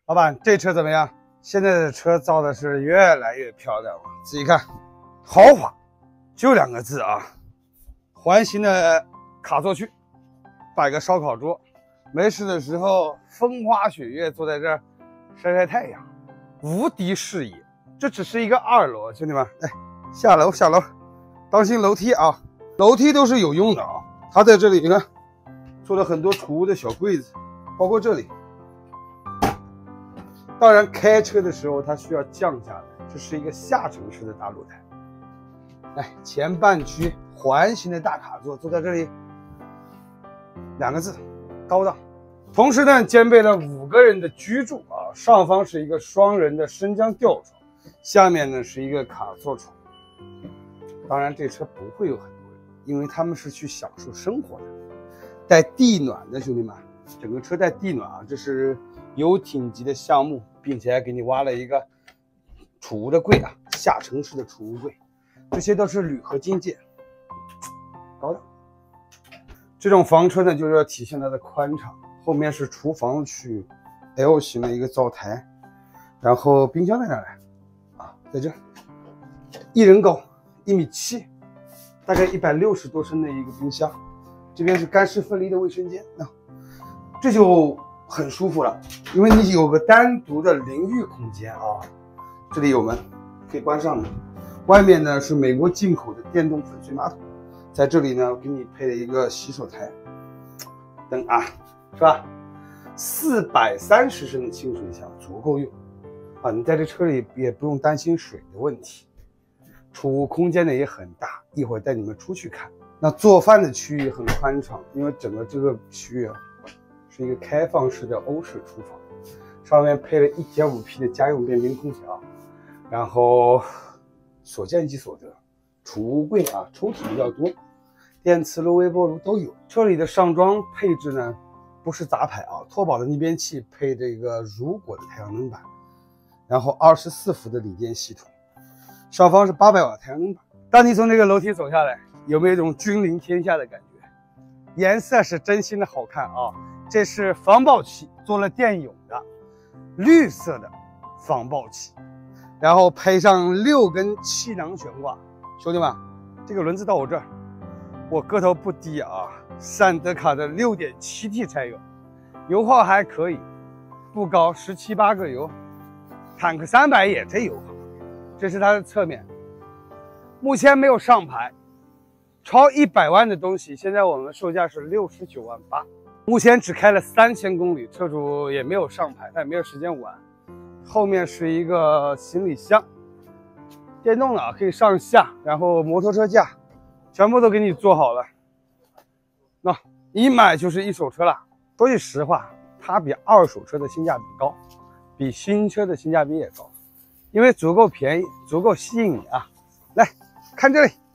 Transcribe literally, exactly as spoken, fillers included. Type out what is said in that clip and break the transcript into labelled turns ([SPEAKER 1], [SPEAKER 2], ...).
[SPEAKER 1] 老板，这车怎么样？现在的车造的是越来越漂亮了，仔细看，豪华，就两个字啊。环形的卡座区，摆个烧烤桌，没事的时候风花雪月坐在这儿晒晒太阳，无敌视野。这只是一个二楼，兄弟们，哎，下楼下楼，当心楼梯啊！楼梯都是有用的啊。它在这里呢，做了很多储物的小柜子，包括这里。当然，开车的时候它需要降下来，这是一个下沉式的大露台。来，前半区环形的大卡座，坐在这里，两个字，高档。同时呢，兼备了五个人的居住啊，上方是一个双人的升降吊床，下面呢是一个卡座床。当然，这车不会有很多人，因为他们是去享受生活的。带地暖的兄弟们，整个车带地暖啊，这是游艇级的项目，并且还给你挖了一个储物的柜啊，下沉式的储物柜，这些都是铝合金件，高档。这种房车呢，就是要体现它的宽敞。后面是厨房区 L 型的一个灶台，然后冰箱在哪来啊？在这，一人高，一米七，大概一百六十多升的一个冰箱。这边是干湿分离的卫生间，那、啊、这就很舒服了，因为你有个单独的淋浴空间啊。这里有门，可以关上的。外面呢是美国进口的电动粉碎马桶，在这里呢给你配了一个洗手台，灯啊。是吧？四百三十升的清水箱足够用啊！你在这车里也不用担心水的问题。储物空间呢也很大，一会儿带你们出去看。那做饭的区域很宽敞，因为整个这个区域啊是一个开放式的欧式厨房，上面配了 一点五匹的家用变频空调，然后所见即所得，储物柜啊抽屉比较多，电磁炉、微波炉都有。车里的上装配置呢？不是杂牌啊，拓宝的逆变器配这个如果的太阳能板，然后二十四伏的锂电系统，上方是八百瓦太阳能板。当你从这个楼梯走下来，有没有一种君临天下的感觉？颜色是真心的好看啊！这是防爆漆，做了电泳的绿色的防爆漆，然后配上六根气囊悬挂。兄弟们，这个轮子到我这儿，我个头不低啊。善德卡的 六点七 T 柴油，油耗还可以，不高，十七八个油，坦克三百也这油耗。这是它的侧面，目前没有上牌，超一百万的东西，现在我们售价是六十九万八，目前只开了三千公里，车主也没有上牌，他也没有时间玩。后面是一个行李箱，电动的啊，可以上下，然后摩托车架，全部都给你做好了。那一买就是一手车了。说句实话，它比二手车的性价比高，比新车的性价比也高，因为足够便宜，足够吸引你啊！来看这里。